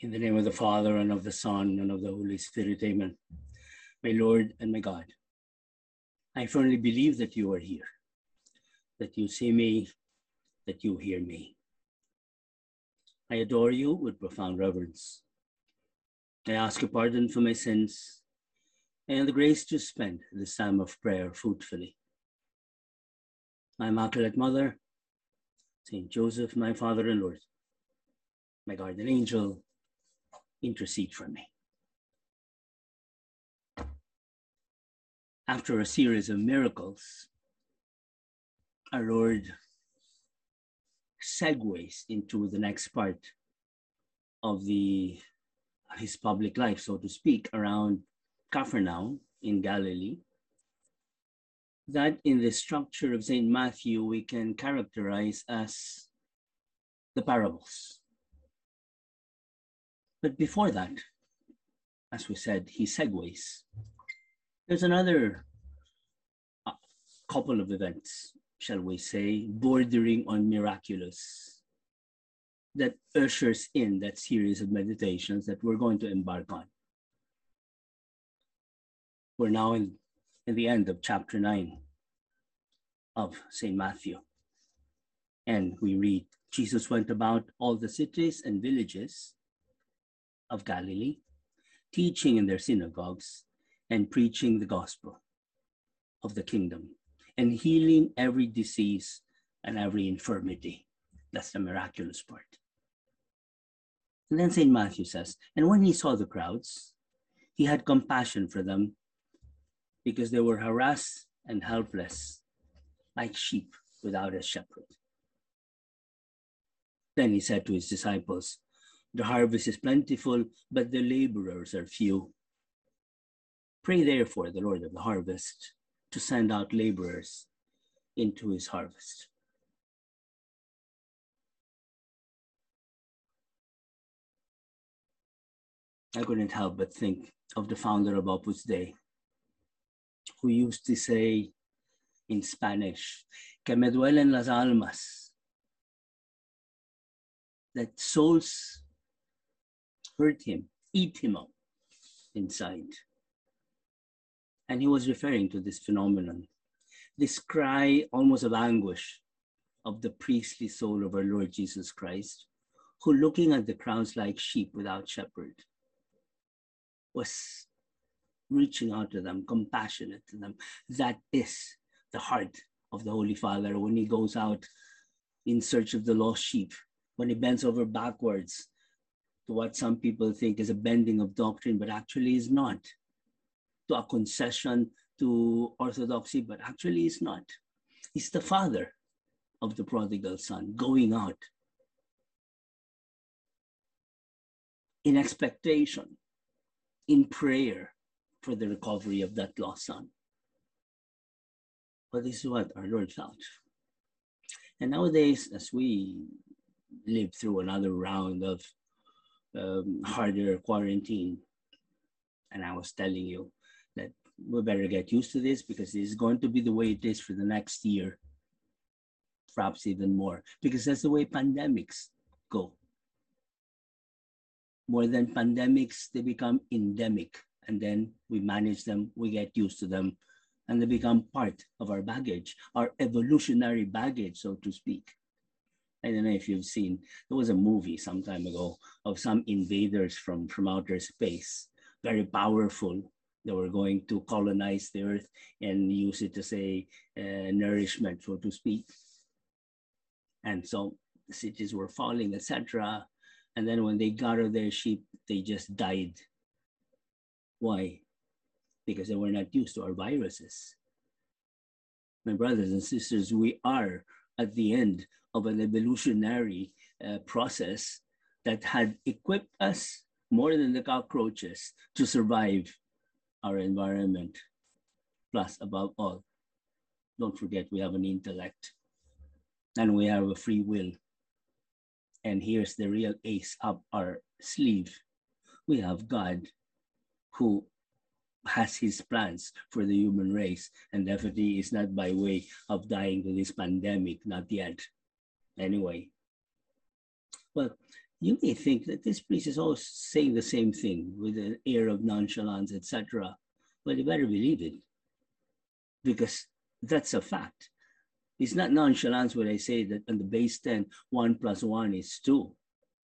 In the name of the Father, and of the Son, and of the Holy Spirit, amen. My Lord and my God, I firmly believe that you are here, that you see me, that you hear me. I adore you with profound reverence. I ask your pardon for my sins and the grace to spend this time of prayer fruitfully. My Immaculate Mother, Saint Joseph, my Father and Lord, my guardian angel, intercede for me. After a series of miracles, our Lord segues into the next part of his public life, so to speak, around Capernaum in Galilee, that in the structure of St. Matthew we can characterize as the parables. But before that, as we said, he segues. There's another couple of events, shall we say, bordering on miraculous, that ushers in that series of meditations that we're going to embark on. We're now in the end of chapter 9 of St. Matthew. And we read, Jesus went about all the cities and villages of Galilee, teaching in their synagogues and preaching the gospel of the kingdom and healing every disease and every infirmity. That's the miraculous part. And then St. Matthew says, and when he saw the crowds, he had compassion for them because they were harassed and helpless, like sheep without a shepherd. Then he said to his disciples, the harvest is plentiful, but the laborers are few. Pray therefore the Lord of the harvest to send out laborers into his harvest. I couldn't help but think of the founder of Opus Dei, who used to say in Spanish, que me duelen las almas, that souls hurt him, eat him up inside. And he was referring to this phenomenon, this cry almost of anguish of the priestly soul of our Lord Jesus Christ, who looking at the crowds like sheep without shepherd, was reaching out to them, compassionate to them. That is the heart of the Holy Father when he goes out in search of the lost sheep, when he bends over backwards to what some people think is a bending of doctrine, but actually is not, to a concession to orthodoxy, but actually is not. He's the father of the prodigal son going out in expectation, in prayer for the recovery of that lost son. But this is what our Lord felt. And nowadays, as we live through another round of harder quarantine, and I was telling you that we better get used to this because this is going to be the way it is for the next year, perhaps even more, because that's the way pandemics go. More than pandemics, they become endemic, and then we manage them, we get used to them, and they become part of our baggage, our evolutionary baggage, so to speak. I don't know if you've seen, there was a movie some time ago of some invaders from outer space, very powerful. They were going to colonize the earth and use it as a nourishment, so to speak. And so the cities were falling, etc. And then when they got out their ship, they just died. Why? Because they were not used to our viruses. My brothers and sisters, we are at the end of an evolutionary process that had equipped us more than the cockroaches to survive our environment. Plus, above all, don't forget we have an intellect and we have a free will. And here's the real ace up our sleeve. We have God who has his plans for the human race, and definitely is not by way of dying to this pandemic, not yet. Anyway, well, You may think that this priest is always saying the same thing with an air of nonchalance, etc. But you better believe it, because that's a fact. It's not nonchalance when I say that on the base 10, 1 plus 1 is 2.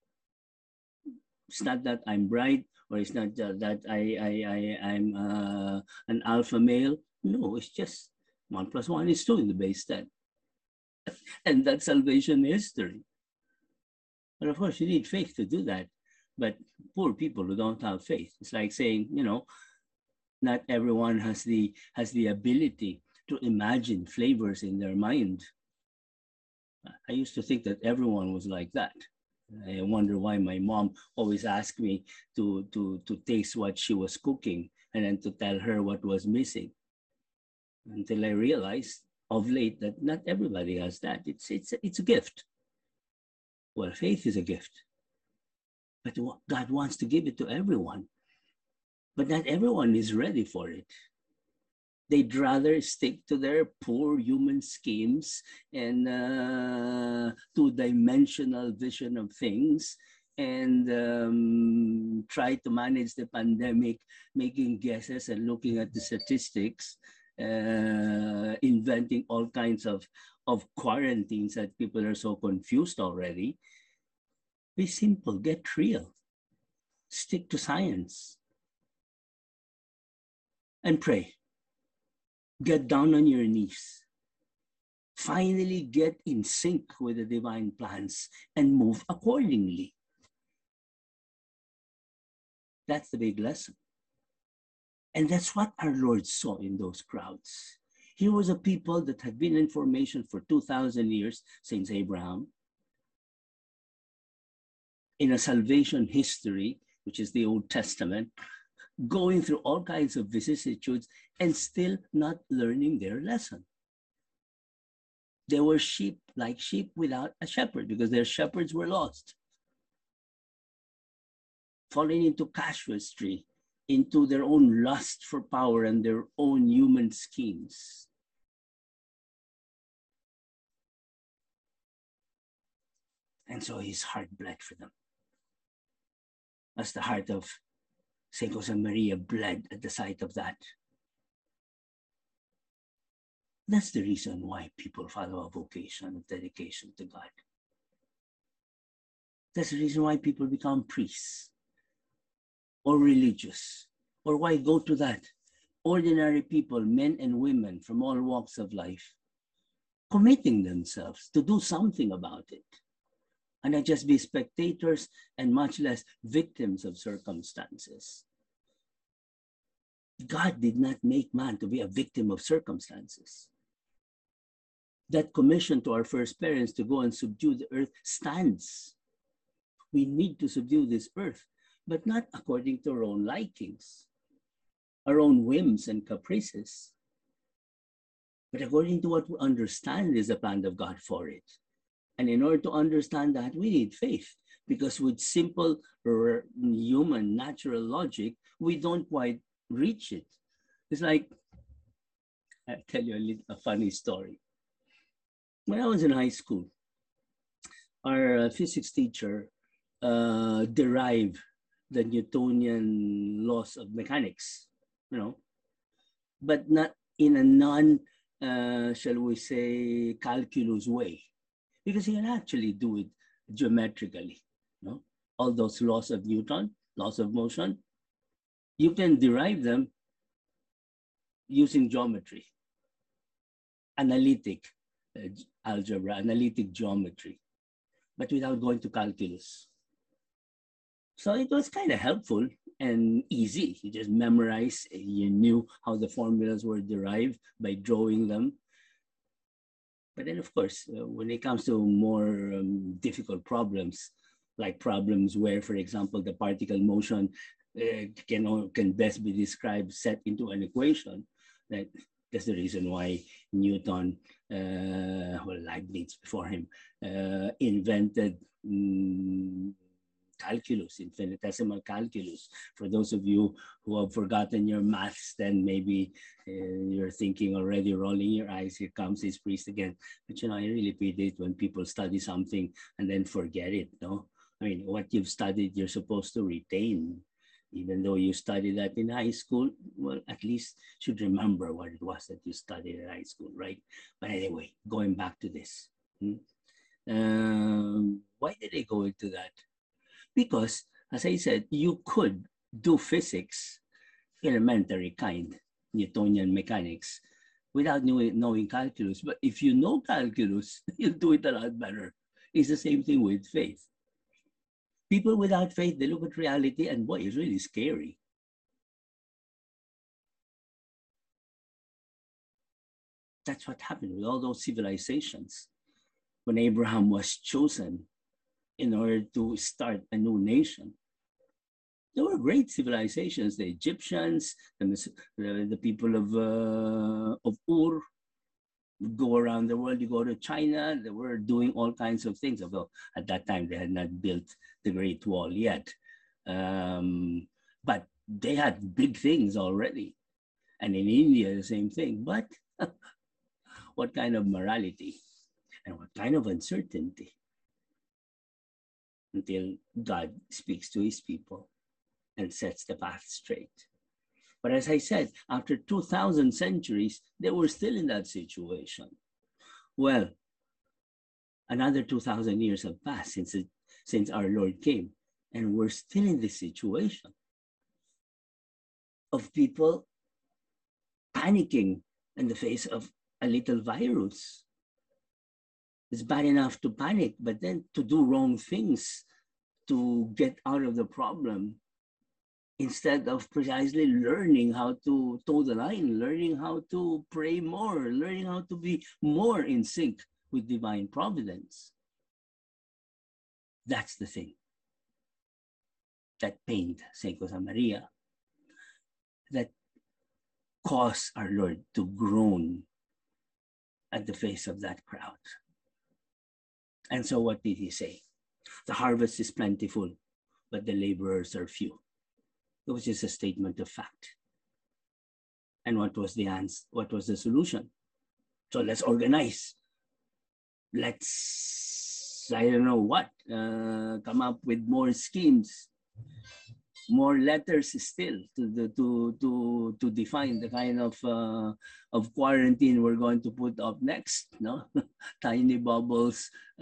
It's not that I'm bright, or it's not that I'm an alpha male. No, it's just 1 plus 1 is 2 in the base 10. And that's salvation history. But of course, you need faith to do that. But poor people who don't have faith, it's like saying, you know, not everyone has the ability to imagine flavors in their mind. I used to think that everyone was like that. I wonder why my mom always asked me to taste what she was cooking and then to tell her what was missing. Until I realized of late that not everybody has that. It's a gift. Well, faith is a gift, but God wants to give it to everyone. But not everyone is ready for it. They'd rather stick to their poor human schemes and two-dimensional vision of things, and try to manage the pandemic, making guesses and looking at the statistics, inventing all kinds of quarantines that people are so confused already. Be simple, get real, stick to science, and pray. Get down on your knees. Finally get in sync with the divine plans and move accordingly. That's the big lesson. And that's what our Lord saw in those crowds. Here was a people that had been in formation for 2,000 years since Abraham, in a salvation history, which is the Old Testament, going through all kinds of vicissitudes and still not learning their lesson. They were sheep, like sheep without a shepherd, because their shepherds were lost, falling into casuistry, into their own lust for power and their own human schemes. And so his heart bled for them, as the heart of Saint Josemaria bled at the sight of that. That's the reason why people follow a vocation of dedication to God. That's the reason why people become priests or religious, or why go to that. Ordinary people, men and women from all walks of life, committing themselves to do something about it, and not just be spectators and much less victims of circumstances. God did not make man to be a victim of circumstances. That commission to our first parents to go and subdue the earth stands. We need to subdue this earth, but not according to our own likings, our own whims and caprices, but according to what we understand is the plan of God for it. And in order to understand that, we need faith, because with simple human natural logic, we don't quite reach it. It's like, I'll tell you a funny story. When I was in high school, our physics teacher derived the Newtonian laws of mechanics, you know, but not in a shall we say, calculus way, because he can actually do it geometrically. You know, all those laws of Newton, laws of motion, you can derive them using geometry, analytic algebra, analytic geometry, but without going to calculus. So it was kind of helpful and easy. You just memorize, you knew how the formulas were derived by drawing them. But then, of course, when it comes to more difficult like problems where, for example, the particle motion can best be described set into an equation, that's the reason why Newton, Leibniz before him, invented calculus, infinitesimal calculus. For those of you who have forgotten your maths, then maybe you're thinking already, rolling your eyes, here comes this priest again. But you know, I really pity it when people study something and then forget it, no? I mean, what you've studied, you're supposed to retain. Even though you studied that in high school, well, at least should remember what it was that you studied in high school, right? But anyway, going back to this. Why did I go into that? Because, as I said, you could do physics, elementary kind, Newtonian mechanics, without knowing calculus. But if you know calculus, you'll do it a lot better. It's the same thing with faith. People without faith, they look at reality and boy, it's really scary. That's what happened with all those civilizations. When Abraham was chosen in order to start a new nation, there were great civilizations, the Egyptians, the people of Ur, go around the world, you go to China, they were doing all kinds of things, although at that time they had not built the Great Wall yet. But they had big things already. And in India, the same thing. But what kind of morality and what kind of uncertainty until God speaks to his people and sets the path straight. But as I said, after 2,000 centuries, they were still in that situation. Well, another 2,000 years have passed since our Lord came, and we're still in this situation of people panicking in the face of a little virus. It's bad enough to panic, but then to do wrong things to get out of the problem, instead of precisely learning how to toe the line, learning how to pray more, learning how to be more in sync with divine providence. That's the thing that pained Saint Josemaria, that caused our Lord to groan at the face of that crowd. And so what did he say? The harvest is plentiful, but the laborers are few. It was just a statement of fact. And what was the answer? What was the solution? So let's organize. Let's, I don't know what, come up with more schemes, more letters still to define the kind of quarantine we're going to put up next. No, tiny bubbles. I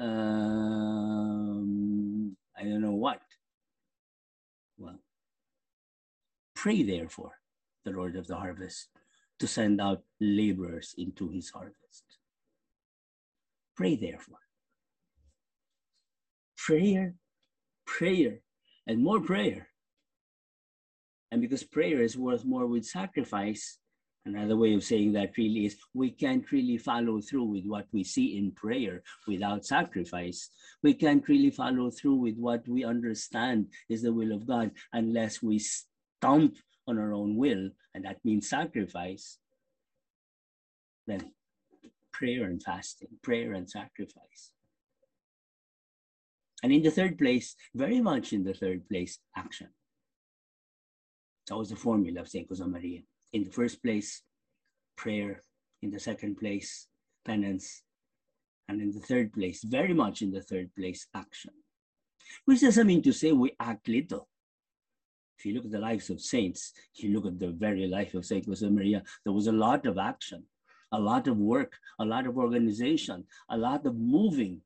don't know what. Well, pray therefore the Lord of the harvest to send out laborers into his harvest. Pray therefore. Prayer, prayer, and more prayer. And because prayer is worth more with sacrifice, another way of saying that really is we can't really follow through with what we see in prayer without sacrifice. We can't really follow through with what we understand is the will of God unless we stomp on our own will, and that means sacrifice. Then prayer and fasting, prayer and sacrifice. And in the third place, very much in the third place, action. That was the formula of Saint Josemaria. In the first place, prayer. In the second place, penance. And in the third place, very much in the third place, action. Which doesn't mean to say we act little. If you look at the lives of saints, you look at the very life of Saint Josemaria, there was a lot of action, a lot of work, a lot of organization, a lot of moving.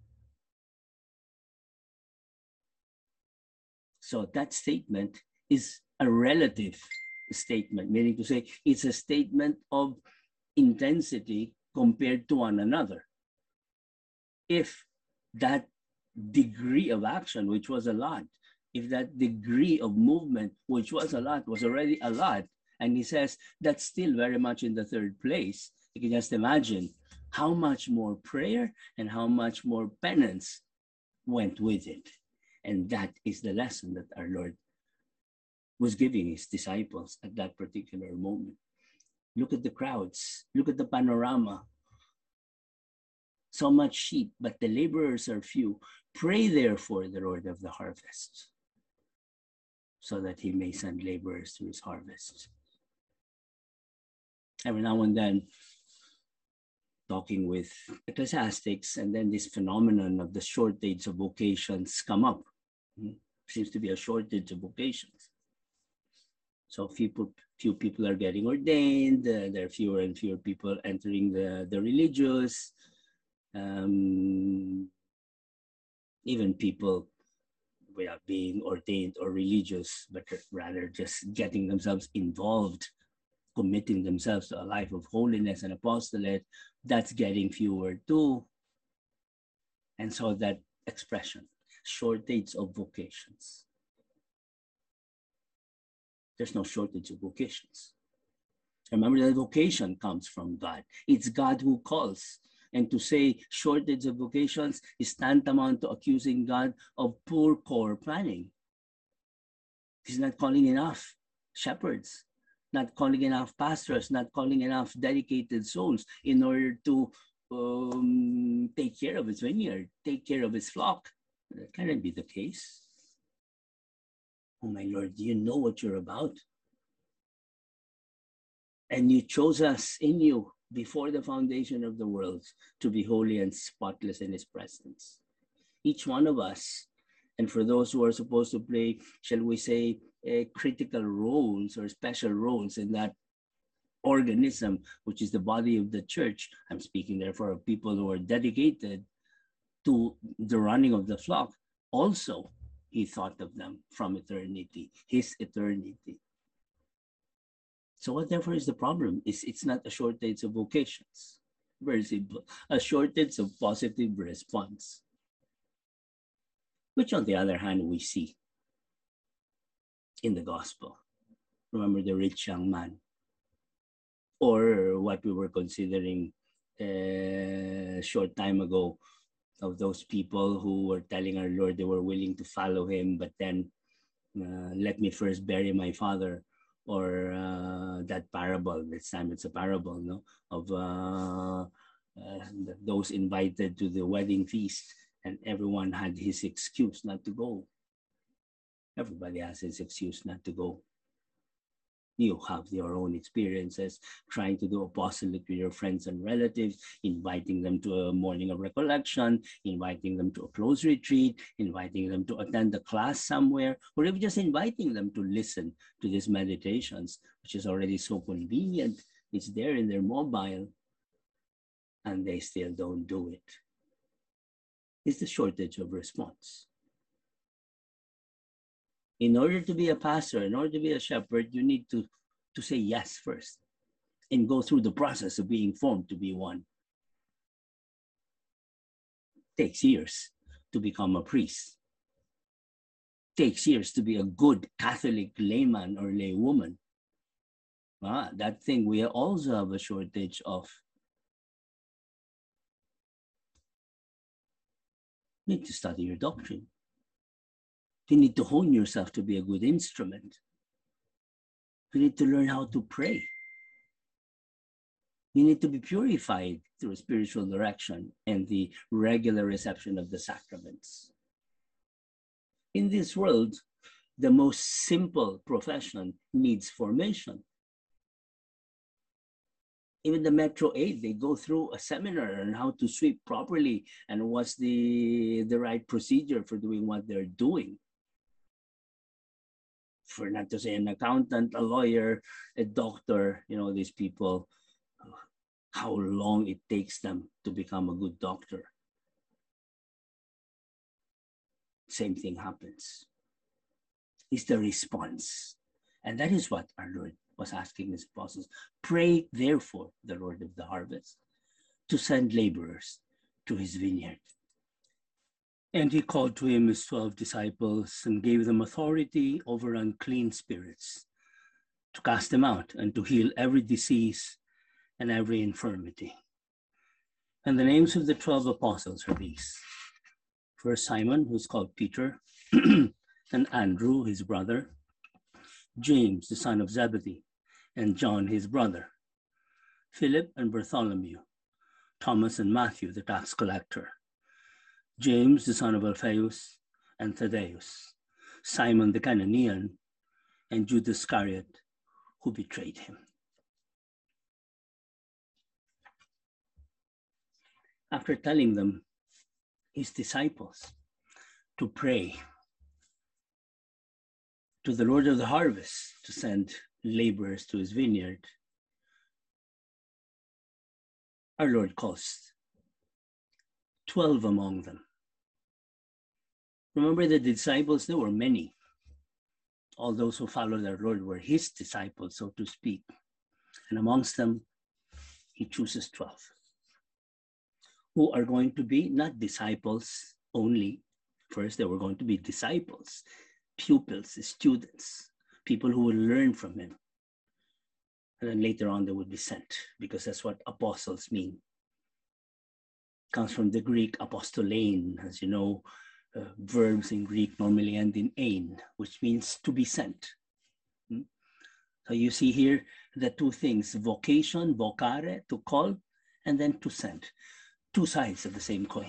So that statement is a relative statement, meaning to say it's a statement of intensity compared to one another. If that degree of action, which was a lot, if that degree of movement, which was a lot, was already a lot, and he says that's still very much in the third place, you can just imagine how much more prayer and how much more penance went with it. And that is the lesson that our Lord was giving his disciples at that particular moment. Look at the crowds, look at the panorama. So much sheep, but the laborers are few. Pray therefore the Lord of the harvest, so that he may send laborers to his harvest. Every now and then, talking with ecclesiastics, and then this phenomenon of the shortage of vocations come up. Seems to be a shortage of vocations. So few people are getting ordained. There are fewer and fewer people entering the religious. Even people without being ordained or religious, but rather just getting themselves involved, committing themselves to a life of holiness and apostolate, that's getting fewer too. And so that expression, shortage of vocations. There's no shortage of vocations. Remember that vocation comes from God. It's God who calls. And to say shortage of vocations is tantamount to accusing God of poor core planning. He's not calling enough shepherds, not calling enough pastors, not calling enough dedicated souls in order to take care of his vineyard, take care of his flock. That cannot be the case. Oh my Lord, do you know what you're about? And you chose us in you before the foundation of the world to be holy and spotless in his presence. Each one of us, and for those who are supposed to play, shall we say, critical roles or special roles in that organism, which is the body of the church. I'm speaking therefore of people who are dedicated to the running of the flock. Also, he thought of them from eternity, his eternity. So what therefore is the problem? It's not a shortage of vocations. Very simple. A shortage of positive response. Which on the other hand, we see in the gospel. Remember the rich young man. Or what we were considering a short time ago of those people who were telling our Lord they were willing to follow him, but then let me first bury my father. Or that parable, this time it's a parable, no, of those invited to the wedding feast, and everyone had his excuse not to go. Everybody has his excuse not to go. You have your own experiences trying to do apostolate with your friends and relatives, inviting them to a morning of recollection, inviting them to a close retreat, inviting them to attend a class somewhere, or even just inviting them to listen to these meditations, which is already so convenient. It's there in their mobile, and they still don't do it. It's the shortage of response. In order to be a pastor, in order to be a shepherd, you need to say yes first and go through the process of being formed to be one. It takes years to become a priest. It takes years to be a good Catholic layman or laywoman. That thing we also have a shortage of. You need to study your doctrine. You need to hone yourself to be a good instrument. You need to learn how to pray. You need to be purified through spiritual direction and the regular reception of the sacraments. In this world, the most simple profession needs formation. Even the Metro 8, they go through a seminar on how to sweep properly and what's the right procedure for doing what they're doing. For not to say an accountant, a lawyer, a doctor, these people, how long it takes them to become a good doctor. Same thing happens. It's the response. And that is what our Lord was asking his apostles. Pray, therefore, the Lord of the harvest, to send laborers to his vineyard. And he called to him his 12 disciples and gave them authority over unclean spirits, to cast them out and to heal every disease and every infirmity. And the names of the 12 apostles are these. First Simon, who's called Peter, and Andrew, his brother, James, the son of Zebedee, and John, his brother, Philip and Bartholomew, Thomas and Matthew, the tax collector, James, the son of Alphaeus, and Thaddeus, Simon the Cananean, and Judas Iscariot, who betrayed him. After telling them, his disciples, to pray to the Lord of the harvest to send laborers to his vineyard, our Lord calls 12 among them. Remember the disciples, there were many. All those who followed our Lord were his disciples, so to speak. And amongst them, he chooses 12, who are going to be not disciples only. First, they were going to be disciples, pupils, students, people who will learn from him. And then later on, they would be sent, because that's what apostles mean. Comes from the Greek apostolane. As you know, verbs in Greek normally end in "ein," which means to be sent. So you see here the two things: vocation, vocare, to call, and then to send. Two sides of the same coin,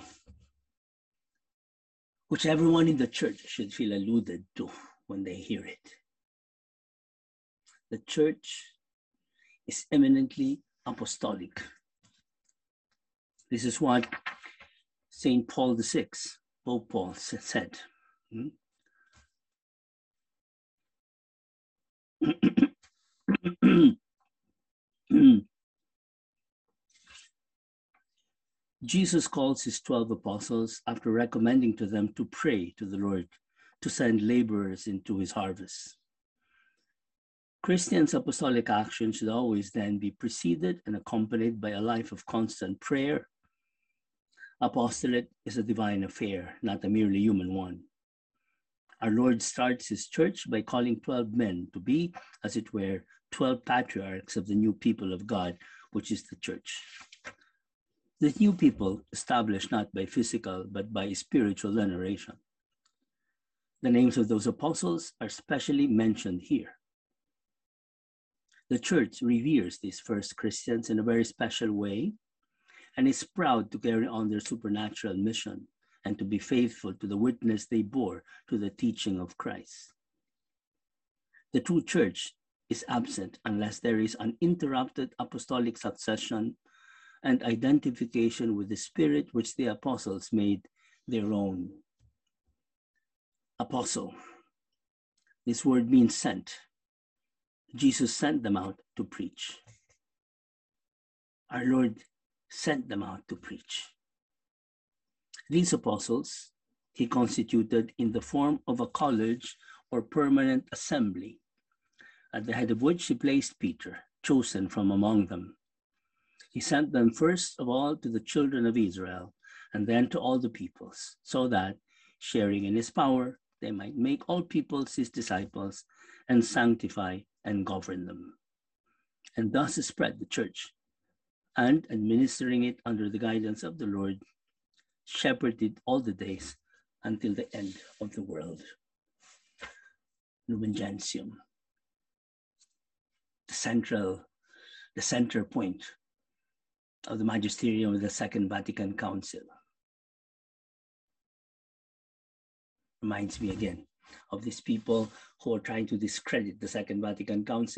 which everyone in the church should feel alluded to when they hear it. The church is eminently apostolic. This is what St. Paul VI, Pope Paul, said. Jesus calls his 12 apostles after recommending to them to pray to the Lord to send laborers into his harvest. Christians' apostolic action should always then be preceded and accompanied by a life of constant prayer. Apostolate is a divine affair, not a merely human one. Our Lord starts his church by calling 12 men to be, as it were, 12 patriarchs of the new people of God, which is the church. The new people established not by physical, but by spiritual generation. The names of those apostles are specially mentioned here. The church reveres these first Christians in a very special way and is proud to carry on their supernatural mission and to be faithful to the witness they bore to the teaching of Christ. The true church is absent unless there is uninterrupted apostolic succession and identification with the spirit which the apostles made their own. Apostle. This word means sent. Jesus sent them out to preach. Our Lord sent them out to preach. These apostles he constituted in the form of a college or permanent assembly, at the head of which he placed Peter, chosen from among them. He sent them first of all to the children of Israel, and then to all the peoples, so that, sharing in his power, they might make all peoples his disciples and sanctify and govern them. And thus spread the church, and administering it under the guidance of the Lord, shepherded all the days until the end of the world. Lumen Gentium, the center point of the magisterium of the Second Vatican Council. Reminds me again of these people who are trying to discredit the Second Vatican Council.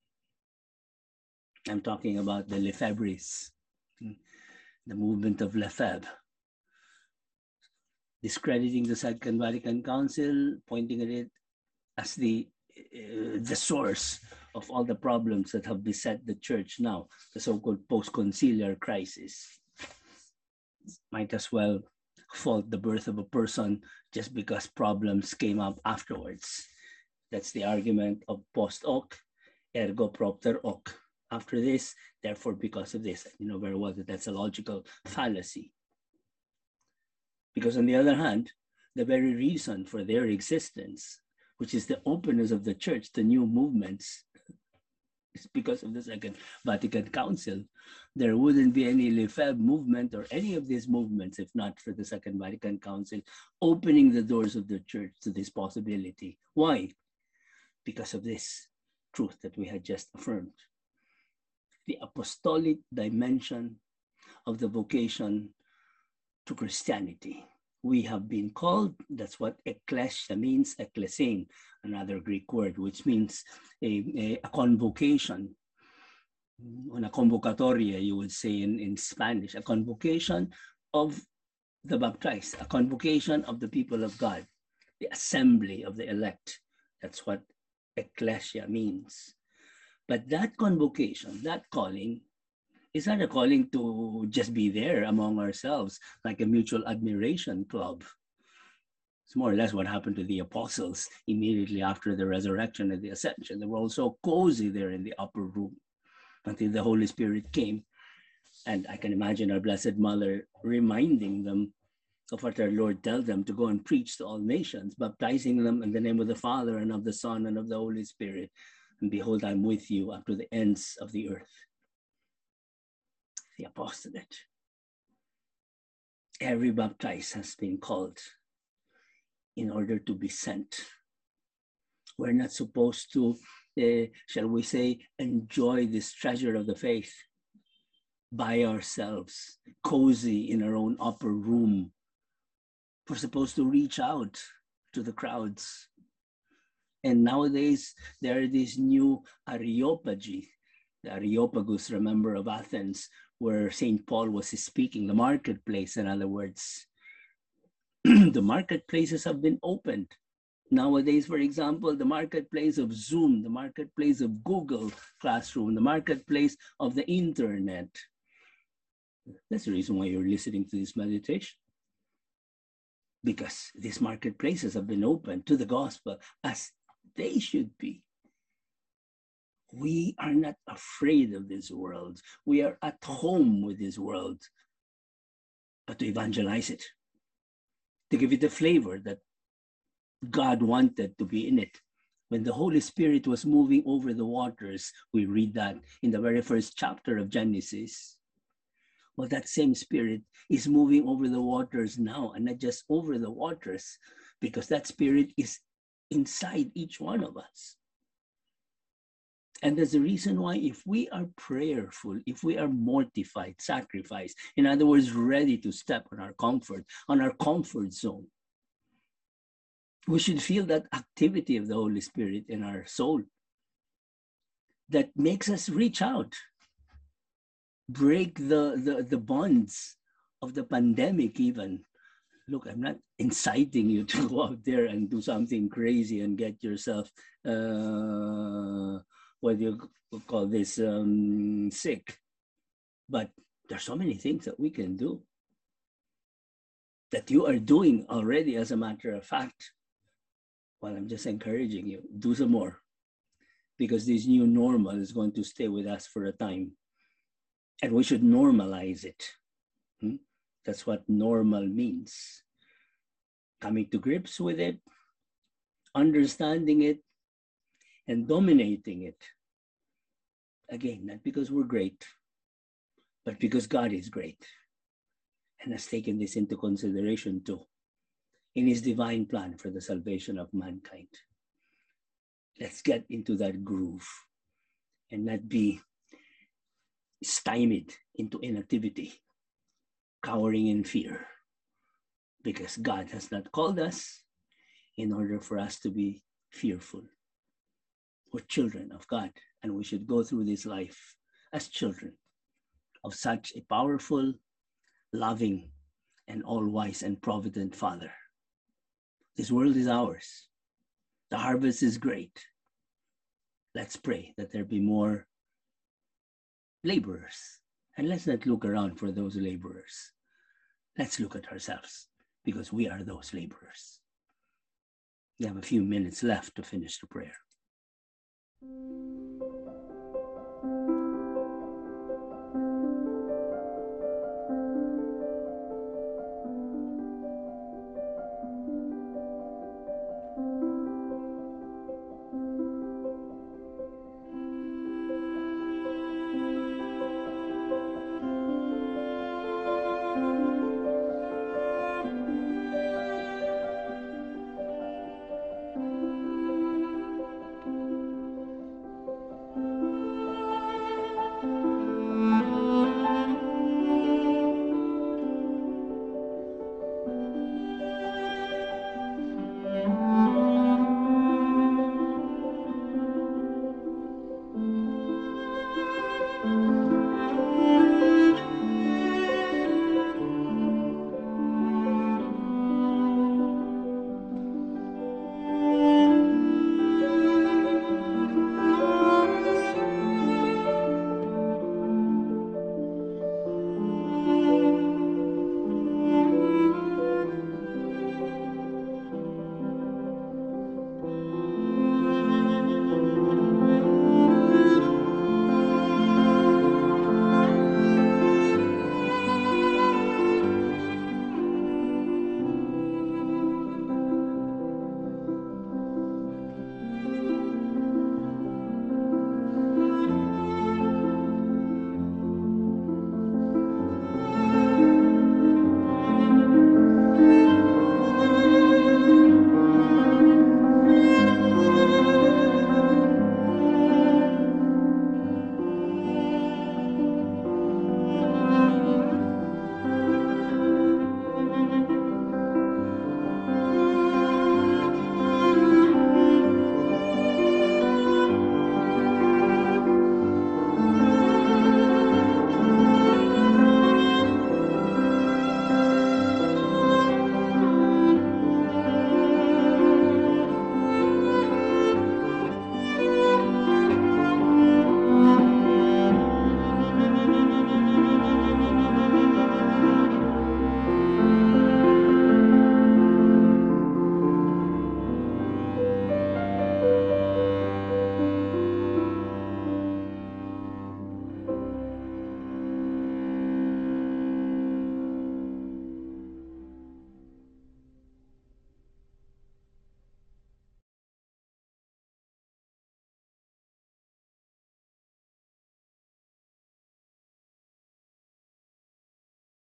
I'm talking about the Lefebvres, the movement of Lefebvre, discrediting the Second Vatican Council, pointing at it as the source of all the problems that have beset the church now, the so-called post-conciliar crisis. Might as well fault the birth of a person just because problems came up afterwards. That's the argument of post hoc, ergo propter hoc. After this, therefore because of this. You know very well that that's a logical fallacy. Because on the other hand, the very reason for their existence, which is the openness of the church to new movements, is because of the Second Vatican Council. There wouldn't be any Lefebvre movement or any of these movements if not for the Second Vatican Council opening the doors of the church to this possibility. Why? Because of this truth that we had just affirmed. The apostolic dimension of the vocation to Christianity. We have been called, that's what ecclesia means, ecclesein, another Greek word, which means a convocation. Una convocatoria, you would say in Spanish, a convocation of the baptized, a convocation of the people of God, the assembly of the elect, That's what ecclesia means. But that convocation, that calling, is not a calling to just be there among ourselves like a mutual admiration club. It's more or less what happened to the apostles immediately after the resurrection and the ascension. They were all so cozy there in the upper room until the Holy Spirit came. And I can imagine our Blessed Mother reminding them of what our Lord tells them to go and preach to all nations, baptizing them in the name of the Father and of the Son and of the Holy Spirit. And behold, I'm with you up to the ends of the earth. The apostolate. Every baptized has been called in order to be sent. We're not supposed to, shall we say, enjoy this treasure of the faith by ourselves, cozy in our own upper room. We're supposed to reach out to the crowds. And nowadays, there are these new Areopagy, the Areopagus, remember, of Athens, where St. Paul was speaking, the marketplace, in other words. The marketplaces have been opened. Nowadays, for example, the marketplace of Zoom, the marketplace of Google Classroom, the marketplace of the internet. That's the reason why you're listening to this meditation. Because these marketplaces have been opened to the gospel as they should be. We are not afraid of this world. We are at home with this world. But to evangelize it, to give it the flavor that God wanted to be in it. When the Holy Spirit was moving over the waters, we read that in the very first chapter of Genesis. Well, that same Spirit is moving over the waters now, and not just over the waters, because that Spirit is inside each one of us. And there's a reason why, if we are prayerful, if we are mortified, sacrificed, in other words, ready to step on our comfort zone, we should feel that activity of the Holy Spirit in our soul that makes us reach out, break the bonds of the pandemic even. Look, I'm not inciting you to go out there and do something crazy and get yourself, what do you call this, sick. But there's so many things that we can do, that you are doing already, as a matter of fact. Well, I'm just encouraging you, do some more, because this new normal is going to stay with us for a time. And we should normalize it. That's what normal means. Coming to grips with it, understanding it, and dominating it. Again, not because we're great, but because God is great and has taken this into consideration too in his divine plan for the salvation of mankind. Let's get into that groove and not be stymied into inactivity, cowering in fear, because God has not called us in order for us to be fearful. We're children of God, and we should go through this life as children of such a powerful, loving, and all-wise and provident Father. This world is ours. The harvest is great. Let's pray that there be more laborers. And let's not look around for those laborers. Let's look at ourselves, because we are those laborers. We have a few minutes left to finish the prayer.